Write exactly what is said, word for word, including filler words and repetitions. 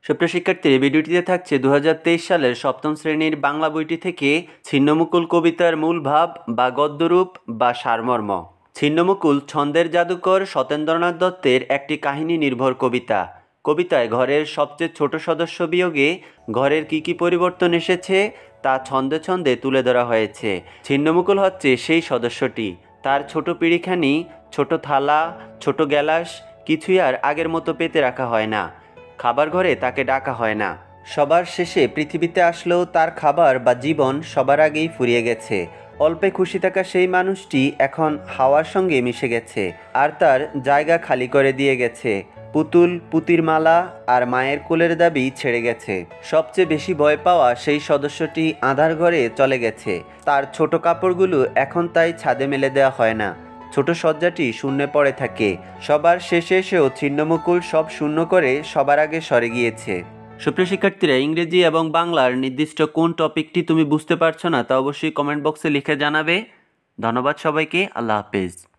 সুপ্রিয় শিক্ষার্থী, ভিডিওটিতে থাকছে দু হাজার তেইশ সালের সপ্তম শ্রেণীর বাংলা বইটি থেকে ছিন্নমুকুল কবিতার মূল ভাব বা গদ্যরূপ বা সারমর্ম। ছিন্নমুকুল ছন্দের জাদুকর সত্যেন্দ্রনাথ দত্তের একটি কাহিনী নির্ভর কবিতা। কবিতায় ঘরের সবচেয়ে ছোট সদস্য বিয়োগে ঘরের কী কী পরিবর্তন এসেছে তা ছন্দে ছন্দে তুলে ধরা হয়েছে। ছিন্নমুকুল হচ্ছে সেই সদস্যটি, তার ছোট পিঁড়িখানি, ছোট থালা, ছোট গ্যালাস কিছুই আর আগের মতো পেতে রাখা হয় না। খাবার ঘরে তাকে ডাকা হয় না। সবার শেষে পৃথিবীতে আসলেও তার খাবার বা জীবন সবার আগেই ফুরিয়ে গেছে। অল্পে খুশি থাকা সেই মানুষটি এখন হাওয়ার সঙ্গে মিশে গেছে আর তার জায়গা খালি করে দিয়ে গেছে। পুতুল, পুতির মালা আর মায়ের কোলের দাবি ছেড়ে গেছে। সবচেয়ে বেশি ভয় পাওয়া সেই সদস্যটি আঁধার ঘরে চলে গেছে। তার ছোট কাপড়গুলো এখন তাই ছাদে মেলে দেওয়া হয় না। ছোট শয্যাটি শূন্যে পড়ে থাকে। সবার শেষে এসেও ছিন্নমুকুল সব শূন্য করে সবার আগে সরে গিয়েছে। সুপ্রিয় শিক্ষার্থীরা, ইংরেজি এবং বাংলার নির্দিষ্ট কোন টপিকটি তুমি বুঝতে পারছো না তা অবশ্যই কমেন্ট বক্সে লিখে জানাবে। ধন্যবাদ সবাইকে। আল্লাহ হাফেজ।